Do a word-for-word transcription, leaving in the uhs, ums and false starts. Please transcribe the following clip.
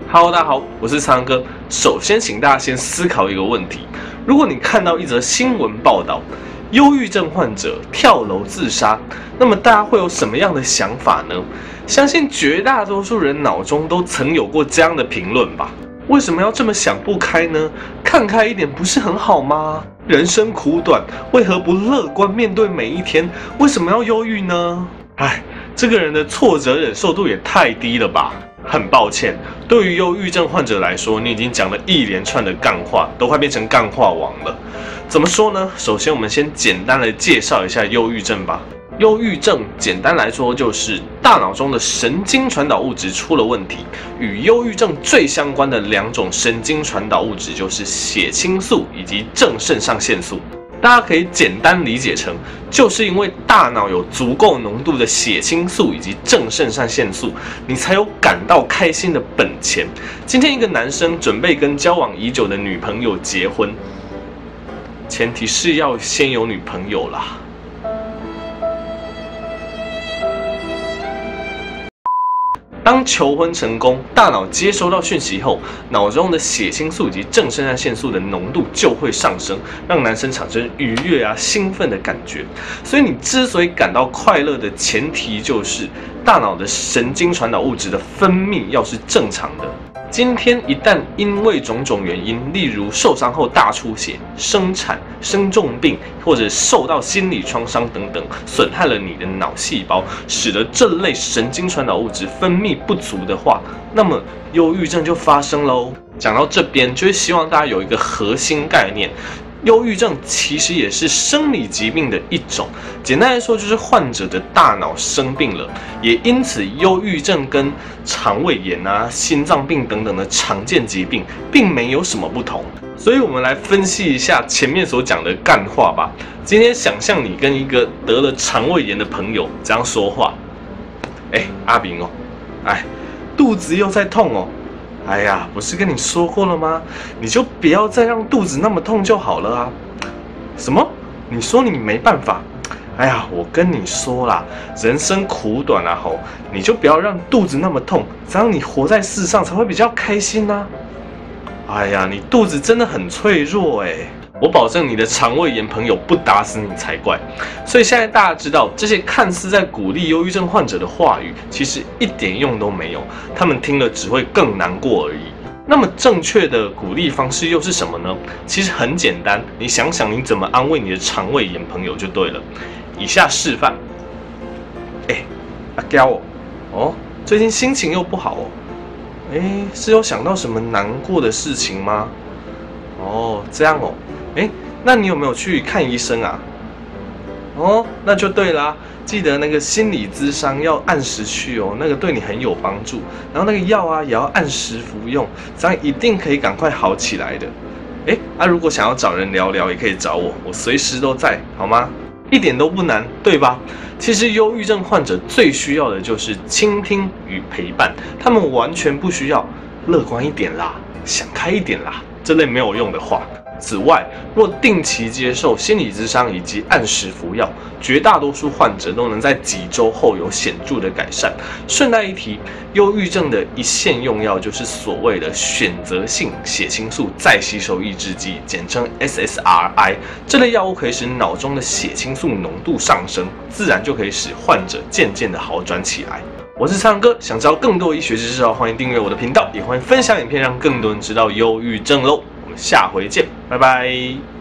Hello， 大家好，我是苍哥。首先，请大家先思考一个问题：如果你看到一则新闻报道，忧郁症患者跳楼自杀，那么大家会有什么样的想法呢？相信绝大多数人脑中都曾有过这样的评论吧？为什么要这么想不开呢？看开一点不是很好吗？人生苦短，为何不乐观面对每一天？为什么要忧郁呢？唉，这个人的挫折忍受度也太低了吧！很抱歉，对于忧郁症患者来说，你已经讲了一连串的干话，都快变成干话王了。怎么说呢？首先，我们先简单的介绍一下忧郁症吧。忧郁症简单来说就是大脑中的神经传导物质出了问题，与忧郁症最相关的两种神经传导物质就是血清素以及正肾上腺素。大家可以简单理解成，就是因为大脑有足够浓度的血清素以及正肾上腺素，你才有感到开心的本钱。今天一个男生准备跟交往已久的女朋友结婚，前提是要先有女朋友啦。当求婚成功，大脑接收到讯息后，脑中的血清素以及正肾上腺素的浓度就会上升，让男生产生愉悦啊、兴奋的感觉。所以你之所以感到快乐的前提，就是大脑的神经传导物质的分泌要是正常的。今天一旦因为种种原因，例如受伤后大出血、生产、生重病，或者受到心理创伤等等，损害了你的脑细胞，使得这类神经传导物质分泌不足的话，那么忧郁症就发生喽。讲到这边，就是希望大家有一个核心概念。忧郁症其实也是生理疾病的一种，简单来说就是患者的大脑生病了，也因此忧郁症跟肠胃炎啊、心脏病等等的常见疾病并没有什么不同。所以我们来分析一下前面所讲的干话吧。今天想象你跟一个得了肠胃炎的朋友这样说话：哎，阿炳哦，哎，肚子又在痛哦。哎呀，不是跟你说过了吗？你就不要再让肚子那么痛就好了啊！什么？你说你没办法？哎呀，我跟你说啦，人生苦短啊吼，你就不要让肚子那么痛，这样你活在世上才会比较开心啊！哎呀，你肚子真的很脆弱哎。我保证你的肠胃炎朋友不打死你才怪。所以现在大家知道，这些看似在鼓励忧郁症患者的话语，其实一点用都没有，他们听了只会更难过而已。那么正确的鼓励方式又是什么呢？其实很简单，你想想你怎么安慰你的肠胃炎朋友就对了。以下示范：哎，阿娇哦，哦，最近心情又不好哦，哎，是有想到什么难过的事情吗？哦，这样哦。哎，那你有没有去看医生啊？哦，那就对啦，记得那个心理咨商要按时去哦，那个对你很有帮助。然后那个药啊也要按时服用，这样一定可以赶快好起来的。哎，啊，如果想要找人聊聊，也可以找我，我随时都在，好吗？一点都不难，对吧？其实忧郁症患者最需要的就是倾听与陪伴，他们完全不需要乐观一点啦，想开一点啦这类没有用的话。此外，若定期接受心理咨商以及按时服药，绝大多数患者都能在几周后有显著的改善。顺带一提，忧郁症的一线用药就是所谓的选择性血清素再吸收抑制剂，简称 S S R I。这类药物可以使脑中的血清素浓度上升，自然就可以使患者渐渐的好转起来。我是苍哥，想知道更多医学知识的话，欢迎订阅我的频道，也欢迎分享影片，让更多人知道忧郁症喽。我们下回见，拜拜。